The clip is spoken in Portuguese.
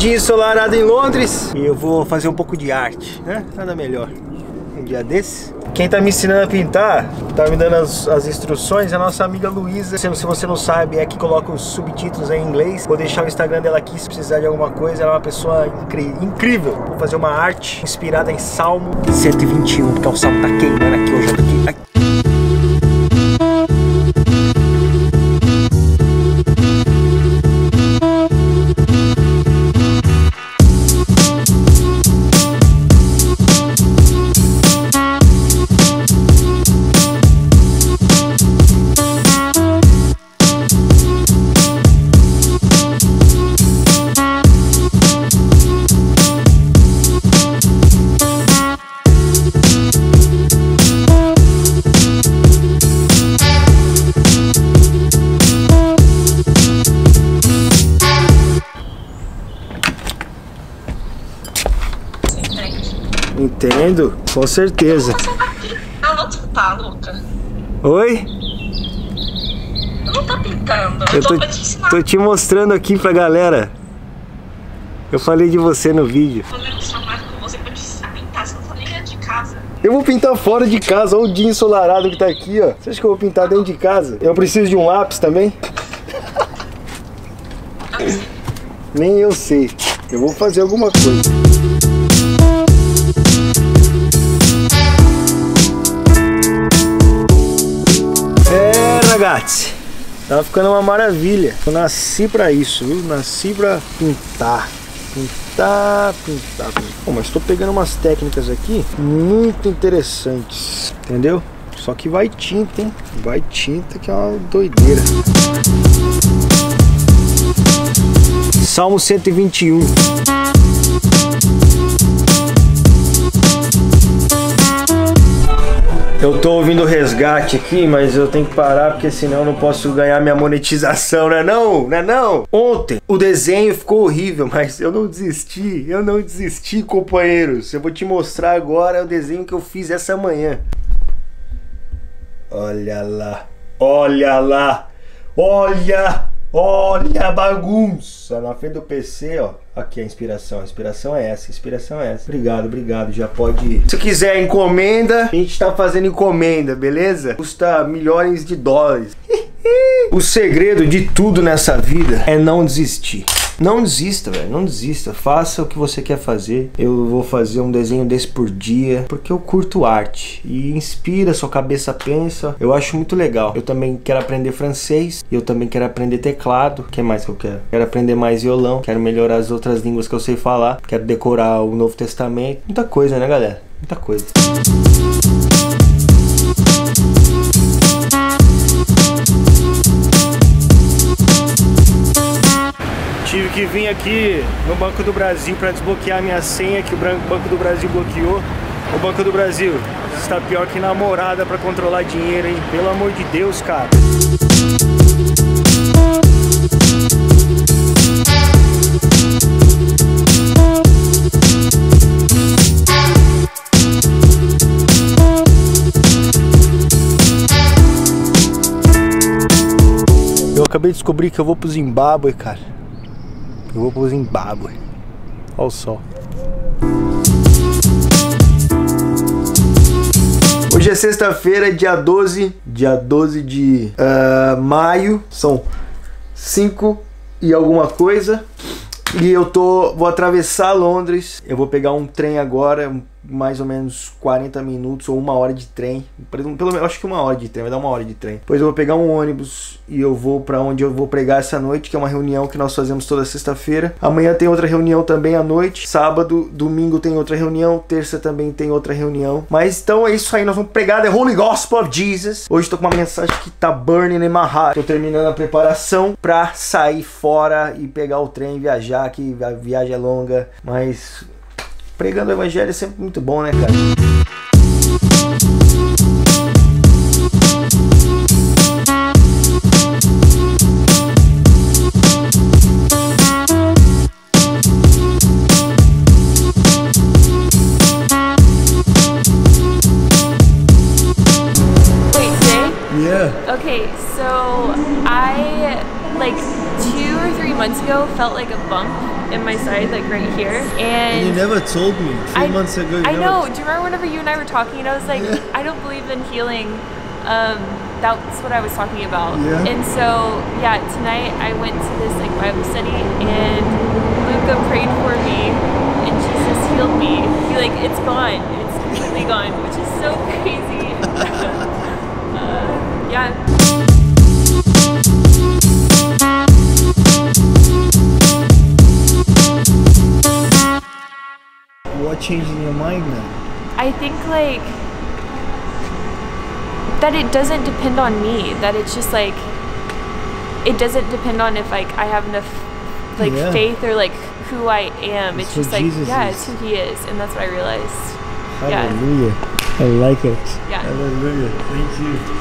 dia ensolarado em Londres e eu vou fazer um pouco de arte, né? Nada melhor um dia desse. Quem tá me ensinando a pintar, tá me dando as instruções, é a nossa amiga Luísa. Se você não sabe, é que coloca os subtítulos em inglês. Vou deixar o Instagram dela aqui se precisar de alguma coisa. Ela é uma pessoa incrível. Vou fazer uma arte inspirada em Salmo 121, porque o Salmo tá queimando aqui hoje. Ai. Entendo, com certeza. Ela não tá, Luca. Oi? Não tá pintando. Eu tô te mostrando aqui pra galera. Eu falei de você no vídeo. Eu vou chamar com você pra te ensinar a pintar, você não tá nem dentro de casa. Eu vou pintar fora de casa, olha o dia ensolarado que tá aqui, ó. Você acha que eu vou pintar dentro de casa? Eu preciso de um lápis também? Nem eu sei. Eu vou fazer alguma coisa. Ragazzi, tá ficando uma maravilha. Eu nasci pra isso, viu? Nasci pra pintar. Pintar. Bom, mas tô pegando umas técnicas aqui muito interessantes, entendeu? Só que vai tinta, hein? Vai tinta que é uma doideira. Salmo 121. Eu tô ouvindo o resgate aqui, mas eu tenho que parar porque senão eu não posso ganhar minha monetização, né não? Né não? Ontem o desenho ficou horrível, mas eu não desisti, companheiros. Eu vou te mostrar agora o desenho que eu fiz essa manhã. Olha lá, olha lá, olha a bagunça na frente do PC, ó. Aqui a inspiração é essa, Obrigado, já pode ir. Se quiser encomenda, a gente tá fazendo encomenda, beleza? Custa milhões de dólares. O segredo de tudo nessa vida é não desistir. Não desista, velho, não desista. Faça o que você quer fazer. Eu vou fazer um desenho desse por dia, porque eu curto arte. E inspira, sua cabeça pensa. Eu acho muito legal. Eu também quero aprender francês. Eu também quero aprender teclado. O que mais que eu quero? Quero aprender mais violão. Quero melhorar as outras línguas que eu sei falar. Quero decorar o Novo Testamento. Muita coisa, né, galera? Muita coisa. Tive que vir aqui no Banco do Brasil para desbloquear minha senha que o Banco do Brasil bloqueou. O Banco do Brasil está pior que namorada para controlar dinheiro, hein? Pelo amor de Deus, cara. Eu acabei de descobrir que eu vou pro Zimbábue, cara. Eu vou pro Zimbábue. Olha o sol. Hoje é sexta-feira, dia 12 de maio. São 5 e alguma coisa. E eu vou atravessar Londres. Eu vou pegar um trem agora, mais ou menos 40 minutos ou 1 hora de trem. Pelo menos, acho que 1 hora de trem, vai dar 1 hora de trem. Depois eu vou pegar um ônibus e eu vou pra onde eu vou pregar essa noite, que é uma reunião que nós fazemos toda sexta-feira. Amanhã tem outra reunião também à noite. Sábado, domingo tem outra reunião. Terça também tem outra reunião. Mas então é isso aí, nós vamos pregar The Holy Gospel of Jesus. Hoje tô com uma mensagem que tá burning in my heart. Tô terminando a preparação pra sair fora e pegar o trem e viajar, que a viagem é longa, mas pregando o evangelho é sempre muito bom, né, cara? Okay, so I, like 2 or 3 months ago, felt like a bump in my side, like right here. And you never told me 3 months ago. I know. Do you remember whenever you and I were talking and I was like, I don't believe in healing. That's what I was talking about. Yeah. And so, yeah, tonight I went to this like Bible study and Luca prayed for me and Jesus healed me. It's gone. It's completely gone, which is so crazy. Yeah. What changed in your mind then? I think like that it doesn't depend on me, that it's just like it doesn't depend on if like I have enough like faith or like who I am. It's just like Jesus it's who he is, and that's what I realized. Hallelujah. I like it. Yeah. Hallelujah. Thank you.